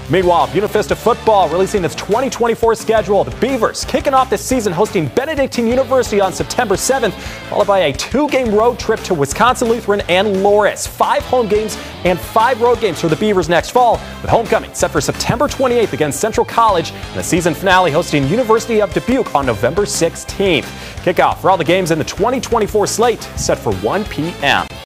Meanwhile, Buena Vista football releasing its 2024 schedule. The Beavers kicking off this season hosting Benedictine University on September 7th, followed by a 2-game road trip to Wisconsin Lutheran and Loris. 5 home games and 5 road games for the Beavers next fall, with homecoming set for September 28th against Central College and the season finale hosting University of Dubuque on November 16th. Kickoff for all the games in the 2024 slate set for 1 p.m.